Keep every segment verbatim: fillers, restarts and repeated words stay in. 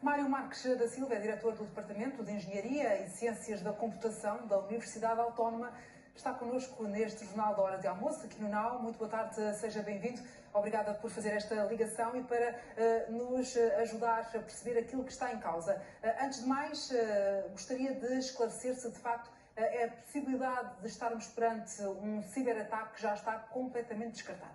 Mário Marques da Silva é diretor do Departamento de Engenharia e Ciências da Computação da Universidade Autónoma. Está connosco neste Jornal da Hora de Almoço, aqui no Now. Muito boa tarde, seja bem-vindo. Obrigada por fazer esta ligação e para uh, nos ajudar a perceber aquilo que está em causa. Uh, antes de mais, uh, gostaria de esclarecer se, de facto, uh, é a possibilidade de estarmos perante um ciberataque que já está completamente descartado.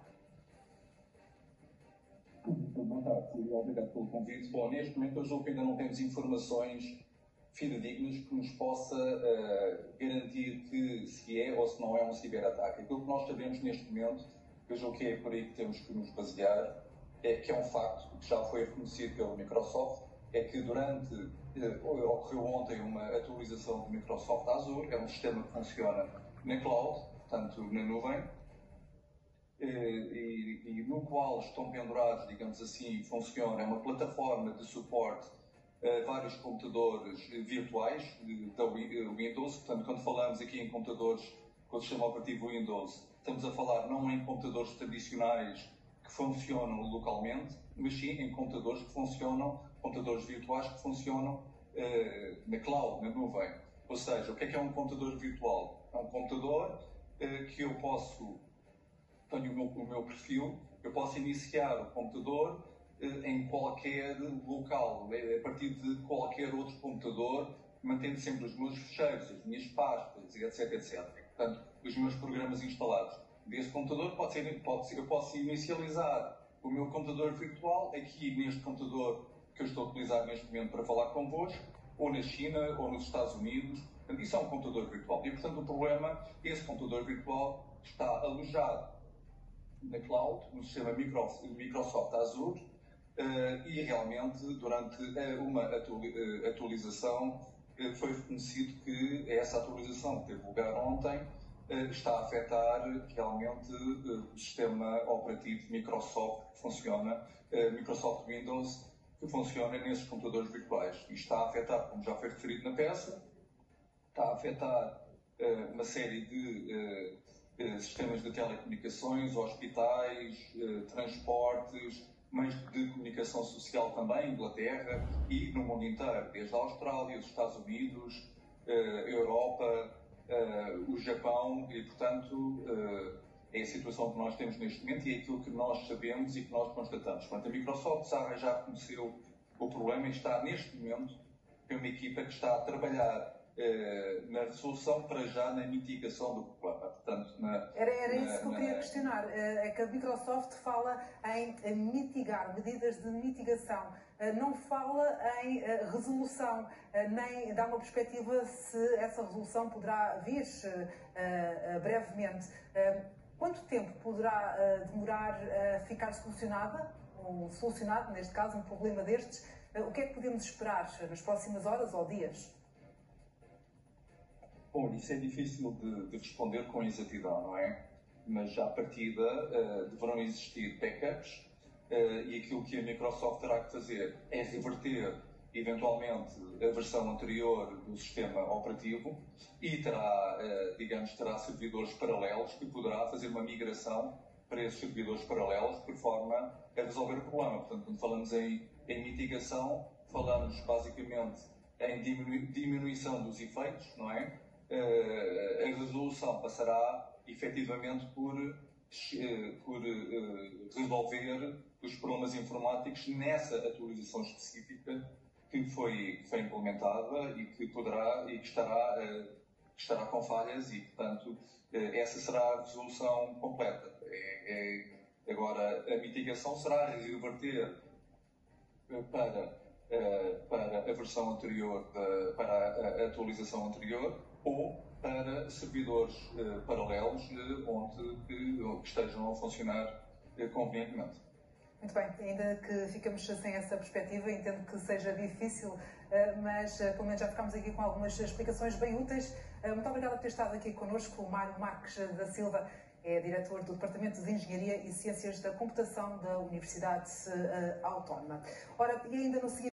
Boa tarde, obrigado pelo convite. Bom, neste momento eu julgo que ainda não temos informações fidedignas que nos possa uh, garantir que se é ou se não é um ciberataque. Aquilo que nós sabemos neste momento, eu julgo que é por aí que temos que nos basear, é que é um facto que já foi reconhecido pela Microsoft, é que durante, uh, ocorreu ontem uma atualização do Microsoft Azure, é um sistema que funciona na cloud, portanto na nuvem, E, e no qual estão pendurados, digamos assim, funciona, é uma plataforma de suporte a vários computadores virtuais da Windows. Portanto, quando falamos aqui em computadores com o sistema operativo Windows, estamos a falar não em computadores tradicionais que funcionam localmente, mas sim em computadores que funcionam, computadores virtuais que funcionam eh, na cloud, na nuvem. Ou seja, o que é que é um computador virtual? É um computador eh, que eu posso tenho o meu, o meu perfil, eu posso iniciar o computador eh, em qualquer local, a partir de qualquer outro computador, mantendo sempre os meus fecheiros, as minhas pastas, etc, etcétera. Portanto, os meus programas instalados. Desse computador pode ser, pode ser, eu posso inicializar o meu computador virtual aqui neste computador que eu estou a utilizar neste momento para falar convosco, ou na China, ou nos Estados Unidos. Portanto, isso é um computador virtual. E, portanto, o problema, esse computador virtual está alojado na cloud, no sistema Microsoft Azure, uh, e realmente durante uh, uma atualização uh, foi reconhecido que essa atualização que teve lugar ontem uh, está a afetar realmente uh, o sistema operativo Microsoft que funciona, uh, Microsoft Windows, que funciona nesses computadores virtuais. E está a afetar, como já foi referido na peça, está a afetar uh, uma série de uh, sistemas de telecomunicações, hospitais, transportes, meios de comunicação social também, Inglaterra e no mundo inteiro, desde a Austrália, os Estados Unidos, a Europa, o Japão e, portanto, é a situação que nós temos neste momento e é aquilo que nós sabemos e que nós constatamos. Portanto, a Microsoft já reconheceu o problema e está neste momento, tem uma equipa que está a trabalhar na resolução para já na mitigação do problema. Portanto, na, era era na, isso que eu na... queria questionar. É que a Microsoft fala em mitigar, medidas de mitigação. Não fala em resolução, nem dá uma perspectiva se essa resolução poderá vir brevemente. Quanto tempo poderá demorar a ficar solucionada, ou solucionado, neste caso, um problema destes? O que é que podemos esperar nas próximas horas ou dias? Bom, isso é difícil de, de responder com exatidão, não é? Mas à partida uh, deverão existir backups uh, e aquilo que a Microsoft terá que fazer é reverter eventualmente a versão anterior do sistema operativo e terá, uh, digamos, terá servidores paralelos que poderá fazer uma migração para esses servidores paralelos por forma a resolver o problema. Portanto, quando falamos em, em mitigação, falamos basicamente em diminu diminuição dos efeitos, não é? Uh, a resolução passará efetivamente por, uh, por uh, resolver os problemas informáticos nessa atualização específica que foi, foi implementada e que poderá e que estará, uh, que estará com falhas e, portanto, uh, essa será a resolução completa. É, é, agora, a mitigação será reverter uh, para, uh, para a versão anterior, uh, para a, a atualização anterior, ou para servidores uh, paralelos uh, onde que, que estejam a funcionar uh, convenientemente. Muito bem, ainda que ficamos sem essa perspectiva, entendo que seja difícil, uh, mas uh, pelo menos já ficamos aqui com algumas explicações bem úteis. Uh, muito obrigada por ter estado aqui connosco. O Mário Marques da Silva é diretor do Departamento de Engenharia e Ciências da Computação da Universidade uh, Autónoma. Ora, e ainda no seguinte